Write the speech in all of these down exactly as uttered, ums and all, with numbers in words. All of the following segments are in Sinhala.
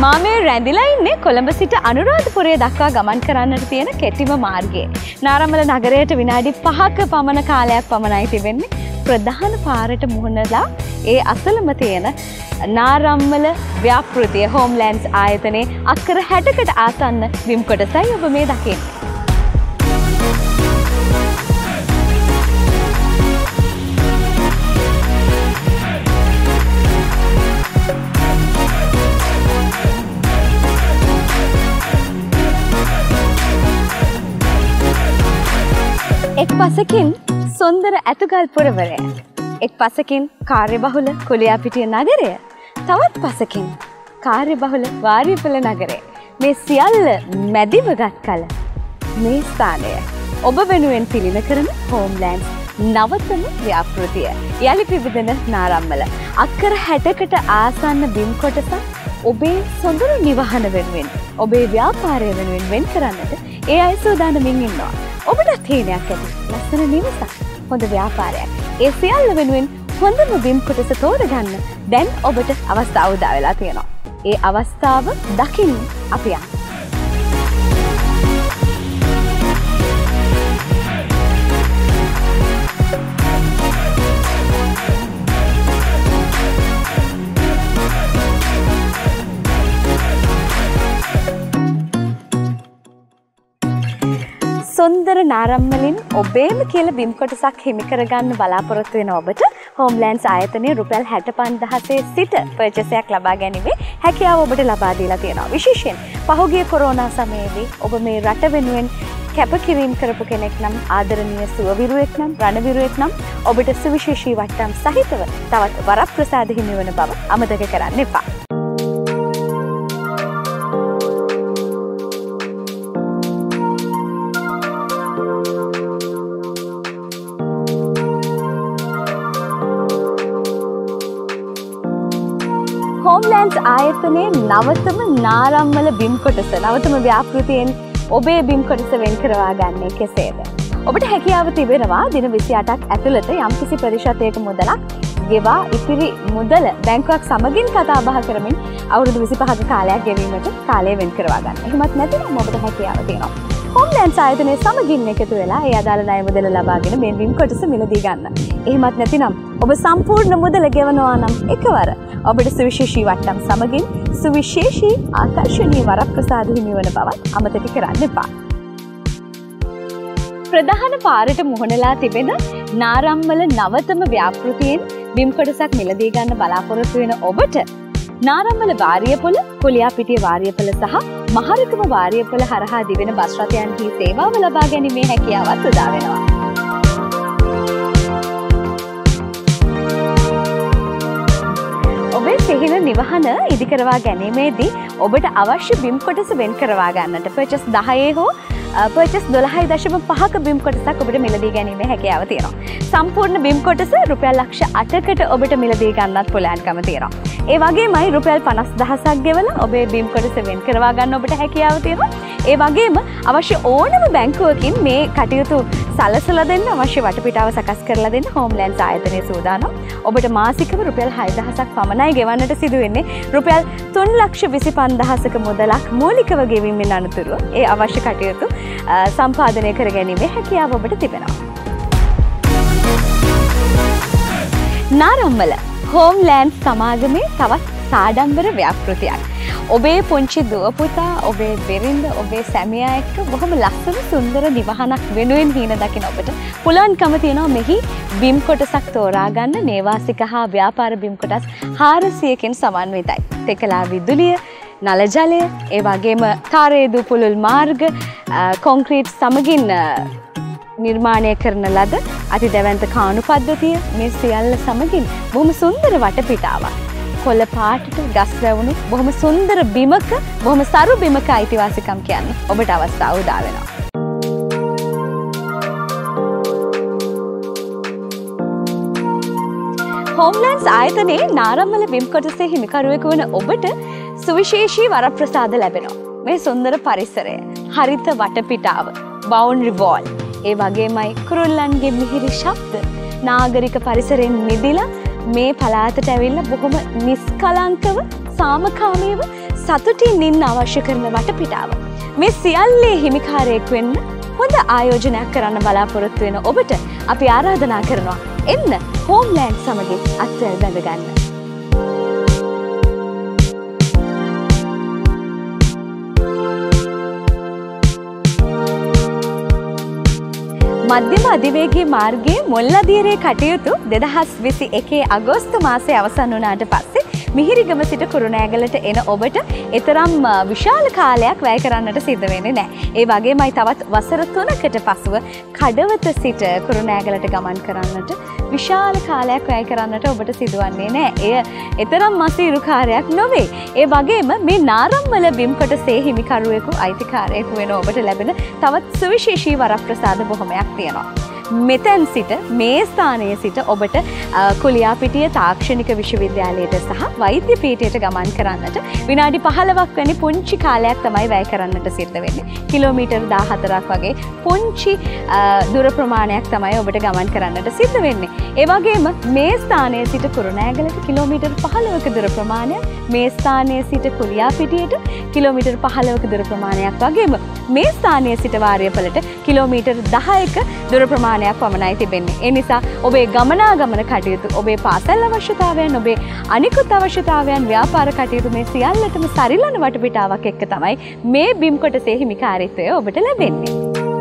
මා මේ රැඳිලා ඉන්නේ කොළඹ සිට අනුරාධපුරය දක්වා ගමන් කරන්නට තියෙන කෙටිම මාර්ගයේ. නාරම්මල නගරයට විනාඩි පහක පමණ කාලයක් පමණයි තිබෙන්නේ. ප්‍රධාන පාරට මුහුණලා ඒ අසලම තියෙන නාරම්මල ව්‍යාපෘතිය හෝම්ලෑන්ඩ්ස් ආයතනයේ අක්කර හැටකට ආසන්න බිම් කොටසයි ඔබ මේ දකින්නේ. එක් පසකින් සුන්දර ඇතුගල් පුරවරය, එක් පසකින් කාර්යබහුල කුලියාපිටිය නගරය, තවත් පසකින් කාර්යබහුල වාරියපොළ නගරය. මේ සියල්ල මැදිවගත් කල මේ ස්ථානය ඔබ වෙනුවෙන් පිළින කරන හෝම්ලෑන්ඩ්ස් නවතම ව්‍යාපෘතිය යලි පිබිදෙන නාරම්මල අක්කර හැටකට ආසන්න බිම් කොටසක් ඔබේ සොඳුරු නිවහන වෙනුවෙන්, ඔබේ ව්‍යාපාරය වෙනුවෙන් වෙන් කරන්නට ඒ අය සූදානමින් ඉන්නවා. ඔබට හේනයක් ඇති ලස්සන නිවසක්, හොඳ ව්‍යාපාරයක්. ඒ සියල්ල වෙනුවෙන් හොඳම බිම් කොටස තෝරගන්න දැන් ඔබට අවස්ථාව උදා වෙලා තියෙනවා. ඒ අවස්ථාව දකින්න අපි යමු. සුන්දර නාරම්මලින් ඔබේම කියලා බිම් කොටසක් හිමි කරගන්න බලාපොරොත්තු වෙන ඔබට හෝම්ලෑන්ඩ්ස් ආයතනයේ රුපියල් හැට පන්දාහසේ සිට පර්චේස් එකක් ලබා ගැනීමේ හැකියාව ඔබට ලබා දීලා තියෙනවා. විශේෂයෙන් පහුගිය කොරෝනා සමයේදී ඔබ මේ රට වෙනුවෙන් කැපකිරීම කරපු කෙනෙක් නම්, ආදරණීය සුවවිරුවෙක් නම්, රණවිරුවෙක් නම් ඔබට සුවිශේෂී වට්ටම් සහිතව තවත් වරප්‍රසාද හිමි වන බව අමතක කරන්න එපා. හෝම්ලෑන්ඩ්ස් ආයතනයේ නවතම නාරම්මල බිම් කොටස, නවතම ව්‍යාපෘතියෙන් ඔබේ බිම් කොටස වෙන් කරවා ගන්නේ කෙසේද? ඔබට හැකියාව තිබෙනවා දින විසි අටක් ඇතුළත යම්කිසි ප්‍රතිශතයක මුදලක් ගෙවා ඉතිරි මුදල බැංකුවක් සමගින් කතා බහ කරමින් අවුරුදු විසි පහක කාලයක් ගෙවීමට කාලය වෙන් කරවා ගන්න. එහෙමත් නැතිනම් ඔබට හැකියාව තියෙනවා හෝම්ලෑන්ඩ්ස් ආයතනයේ සමගින් එකතු වෙලා ඒ අදාළ ණය මුදල ලබාගෙන මේ බිම් කොටස මිලදී ගන්න. එහෙමත් නැතිනම් ඔබ සම්පූර්ණ මුදල ගෙවනවා නම් එකවර ඔබට සුවිශේෂී වට්ටම් සමගින් සුවිශේෂී ආකර්ශනීය වරප්‍රසාද හිමි වන බවත් අමතක කරන්න එපා. ප්‍රධාන පාරට මුහුණලා තිබෙන නාරම්මල නවතම ව්‍යාපෘතියෙන් බිම් කොටසක් මිලදී ගන්න බලාපොරොත්තු වෙන ඔබට නාරම්මල වාරියපොළ, කුලියාපිටිය වාරියපොළ සහ මහරගම වාරියපොළ හරහා දිවෙන බස් රථයන්හි සේවාව ලබා ගැනීමේ හැකියාවත් උදා වෙනවා. ඔබේ සිහින නිවහන ඉදිකරවා ගැනීමේදී ඔබට අවශ්‍ය බිම් කොටස වෙන් කරවා ගන්නට පර්චේස් දහයේ හෝ පර්චේස් දොළහයි දශම පහක බිම් කොටසක් ඔබට මිලදී ගැනීමේ හැකියාව තියෙනවා. සම්පූර්ණ බිම් කොටස රුපියල් ලක්ෂ අටකට ඔබට මිලදී ගන්නත් පුළුවන්කම තියෙනවා. ඒ වගේමයි රුපියල් පනස් දහසක් ගෙවලා ඔබේ බිම් කොටස වෙන් කරවා ගන්න ඔබට හැකියාව තියෙනවා. ඒ වගේම අවශ්‍ය ඕනම බැංකුවකින් මේ කටයුතු සලසලා දෙන්න, අවශ්‍ය වටපිටාව සකස් කරලා දෙන්න හෝම්ලෑන්ඩ්ස් ආයතනයේ සූදානම්. ඔබට මාසිකව රුපියල් හය දහසක් පමණයි ගෙවන්නට සිදු වෙන්නේ. රුපියල් තුන් ලක්ෂ විසි පන්දාහසක මුදලක් මූලිකව ගෙවීමෙන් අනතුරුව ඒ අවශ්‍ය කටයුතු සම්පාදනය කර ගැනීමේ හැකියාව ඔබට තිබෙනවා. නාරම්මල හෝම්ලෑන්ඩ්ස් සමාගමේ තවත් සාඩම්බර ව්‍යාපෘතියක්. ඔබේ පුංචි දුව පුතා, ඔබේ බිරිඳ, ඔබේ සැමියා එක්ක බොහොම ලස්සන සුන්දර නිවහනක් වෙනුවෙන් හීන දකින ඔබට පුළුවන්කම තියෙනවා මෙහි බිම් කොටසක් තෝරා ගන්න. නේවාසික හා ව්‍යාපාර බිම් කොටස් හාරසියකින් සමන්විතයි. තෙකලා විදුලිය, නල ජලය, ඒ වගේම තාරේදු පුළුල් මාර්ග, කොන්ක්‍රීට් සමගින් නිර්මාණය කරන ලද අති දැවැන්ත කාණු පද්ධතිය, මේ සියල්ල සමගින් බොහොම සුන්දර වටපිටාවක්. කොළ පාටට ගස් වැවුණු බොහොම සුන්දර බිමක, බොහොම සරු බිමක අයිතිවාසිකම් කියන්න ඔබට අවස්ථාව උදා වෙනවා. හෝම්ලෑන්ඩ්ස් ආයතනයේ නාරම්මල බිම් කොටසේ හිමිකරුවෙකු වන ඔබට සුවිශේෂී වරප්‍රසාද ලැබෙනවා. මේ සුන්දර පරිසරය, හරිත වටපිටාව, බවුන්ඩරි වෝල්, ඒ වගේමයි කුරුල්ලන්ගේ මිහිරි ශබ්ද, නාගරික පරිසරයෙන් මිදිලා මේ පළාතට ඇවිල්ලා බොහොම නිස්කලංකව, සාමකාමීව සතුටින් ඉන්න අවශ්‍ය කරන වටපිටාව. මේ සියල්ලේ හිමිකාරයෙක් වෙන්න හොඳ ආයෝජනයක් කරන්න බලාපොරොත්තු වෙන ඔබට අපි ආරාධනා කරනවා එන්න හෝම්ලෑන්ඩ් සමගින් අත්වැල් බැඳ ගන්න. මධ්‍යම අධිවේගී මාර්ගයේ මොල්ලදියරේ කටයුතු දෙදහස් විසි එකේ අගෝස්තු මාසයේ අවසන් වුණාට පස්සේ මිහිරිගම සිට කුරුණෑගලට එන ඔබට එතරම් විශාල කාලයක් වැය කරන්නට සිද්ධ වෙන්නේ නැහැ. ඒ වගේමයි තවත් වසර තුනකට පසුව කඩවත සිට කුරුණෑගලට ගමන් කරන්නට විශාල කාලයක් වැය කරන්නට ඔබට සිදුවන්නේ නැහැ. එය එතරම් මසීරු කාර්යයක් නොවේ. ඒ වගේම මේ නාරම්මල බිම් කොටසේ හිමිකරුවෙකු අයිතිකාරයෙකු වෙන ඔබට ලැබෙන තවත් සුවිශේෂී වරප්‍රසාද බොහොමයක් තියෙනවා. මෙතැන් සිට මේ ස්ථානයේ සිට ඔබට කුලියාපිටිය තාක්ෂණික විශ්වවිද්‍යාලයට සහ වෛද්‍ය පීඨයට ගමන් කරන්නට විනාඩි පහළොවක් වැනි පුංචි කාලයක් තමයි වැය කරන්නට සිද්ධ වෙන්නේ. කිලෝමීටර් දාහතරක් වගේ පුංචි දුර ප්‍රමාණයක් තමයි ඔබට ගමන් කරන්නට සිද්ධ වෙන්නේ. ඒ වගේම මේ ස්ථානයේ සිට කුරුණෑගලට කිලෝමීටර් පහළොවක දුර ප්‍රමාණයක්, මේ ස්ථානයේ සිට කුලියාපිටියට කිලෝමීටර් පහළොවක දුර ප්‍රමාණයක් වගේම මේ ස්ථානයේ සිට වාරියපලට කිලෝමීටර් දහයක දුර ප්‍රමාණයක් පමණයි තිබෙන්නේ. ඒ නිසා ඔබේ ගමනාගමන කටයුතු, ඔබේ පාසල් අවශ්‍යතාවයන්, ඔබේ අනිකුත් අවශ්‍යතාවයන්, ව්‍යාපාර කටයුතු මේ සියල්ලටම සරිලන වටපිටාවක් එක්ක තමයි මේ බිම් කොටසේ හිමිකාරීත්වය ඔබට ලැබෙන්නේ.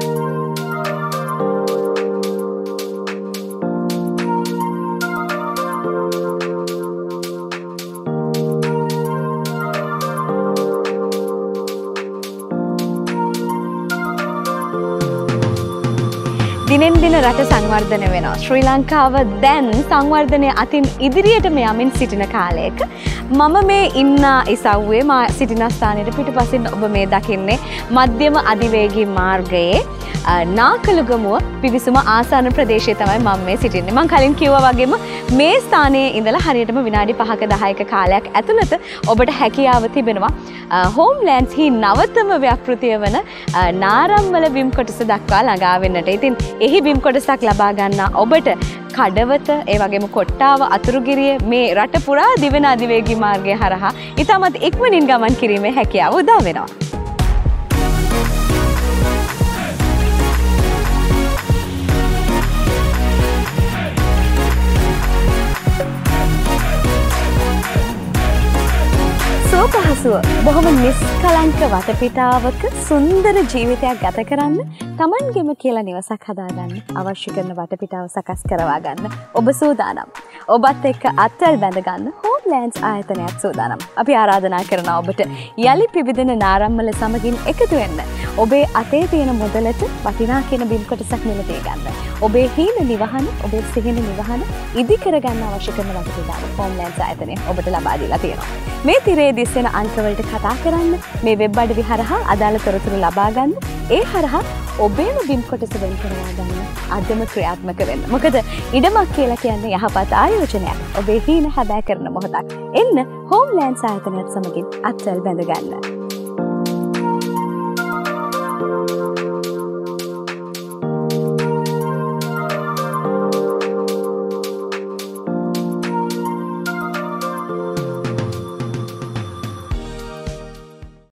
දිනෙන් දින රට සංවර්ධනය වෙනවා. ශ්‍රී ලංකාව දැන් සංවර්ධනය අතින් ඉදිරියටම යමින් සිටින කාලයක මම මේ ඉන්න ඉසව්වේ මා සිටින ස්ථානයේ පිටුපසින් ඔබ මේ දකින්නේ මධ්‍යම අධිවේගී මාර්ගයේ නාකලගමුව පිවිසුම ආසන්න ප්‍රදේශයේ තමයි මම මේ සිටින්නේ. මම කලින් කිව්වා වගේම මේ ස්ථානයේ ඉඳලා හරියටම විනාඩි පහක දහයක කාලයක් ඇතුළත ඔබට හැකියාව තිබෙනවා හෝම්ලෑන්ඩ්ස් හි නවතම ව්‍යාපෘතිය වන නාරම්මල බිම් කොටස දක්වා ළඟා වෙන්නට. ඉතින් එහි බිම් කොටසක් ලබා ගන්නා ඔබට කඩවත, ඒ වගේම කොට්ටාව, අතුරුගිරිය මේ රට පුරා දිවෙන අධිවේගී මාර්ගය හරහා ඉතාමත් ඉක්මනින් ගමන් කිරීමේ හැකියාව උදා වෙනවා. සුවපහසුව බොහොම නිස්කලංක වටපිටාවක සුන්දර ජීවිතයක් ගත කරන්න, Tamanගෙම කියලා නිවසක් හදාගන්න අවශ්‍ය කරන වටපිටාව සකස් කරවා ගන්න ඔබ සූදානම්. ඔබත් එක්ක අත්වැල් බැඳ ගන්න හෝම්ලෑන්ඩ්ස් ආයතනයත් සූදානම්. අපි ආරාධනා කරනවා ඔබට යලි පිබිදෙන නාරම්මල සමගින් එකතු වෙන්න. ඔබේ අතේ තියෙන මුදලට වටිනා කියන බිම් කොටසක් මිලදී ගන්න. ඔබේ හීන නිවහන, ඔබේ සිහින නිවහන ඉදි කරගන්න අවශ්‍ය කරන වටපිටාව හෝම්ලෑන්ඩ්ස් ආයතනය ඔබට ලබා දීලා තියෙනවා. මේ තිරේ දිස්සෙන අංකවලට කතා කරන්න, මේ වෙබ් අඩවි හරහා අදාළ තොරතුරු ලබා ගන්න, ඒ හරහා ඔබේම බිම් කොටස වෙන් කරවා ගන්න අදම ක්‍රියාත්මක වෙන්න. මොකද ඉඩමක් කියලා කියන්නේ යහපත් ආයෝජනයක්. ඔබේ හීන හැබෑ කරන මොහොතක්. එන්න හෝම්ලෑන්ඩ්ස් ආයතනයත් සමගින් අත්වැල් බැඳ ගන්න.